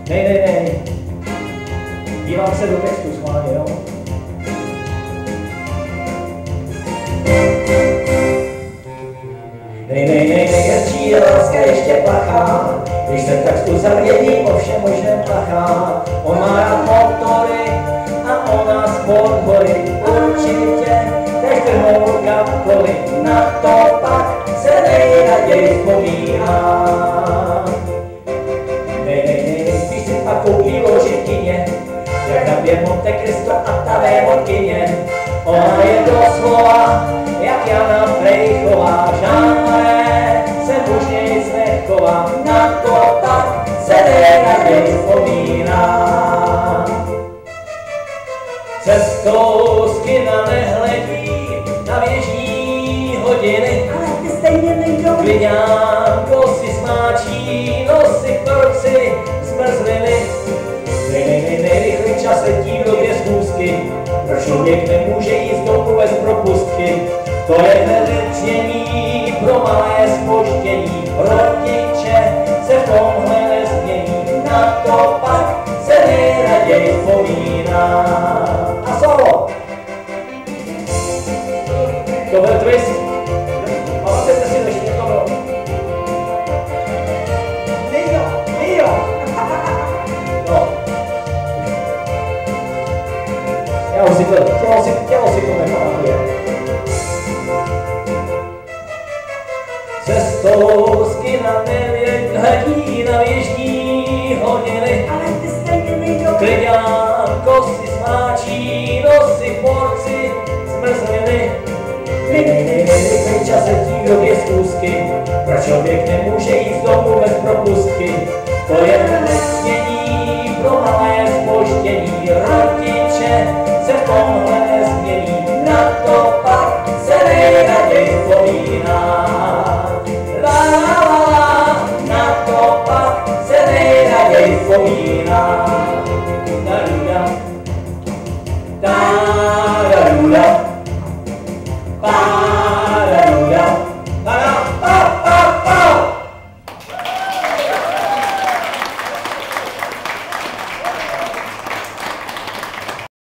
Nej. Dívám se do textu schválně, jo? Nej, střídelaska ještě plachá, když se tak uzavření o všem možném plachá. On má rád motory a ona sport hory, určitě tež trhnou kamkoliv, na to pak se nejraději vzpomíná. Nej, když si pak koupí ložikyně, jak na běh Monte Cristo a ta vévodkyně. Ona je doslova, jak Jana Frejchová, žádné se muž nic nechová, na to tak se nejraději vzpomíná. Cestou z kina nehledí na věžní hodiny, Ale ty stejně nejdou. Viňánko si smáčí nosy k torci zmrzliny. Nejrychlý čas letí v době schůzky, proč člověk nemůže jíst domů bez propustky. To je hned pro malé zpoždění, rodiče se v tomhle nezmění, na to pak se nejraději vzpomíná. A solo! To byl twist. Pamatujte si ještě to bylo. Nio! No. Já už si to, tělo si to nepamatuje. Cestou z kina hledí na věžní hodiny, Ale ty stejně nejdou. Klidňánko si smáčí nosy k porci zmrzliny. Nejrychlý čas letí v době schůzky, proč člověk nemůže jít z domu bez propustky. To je nesmění pro malé zpoždění, rodiče se v tomhle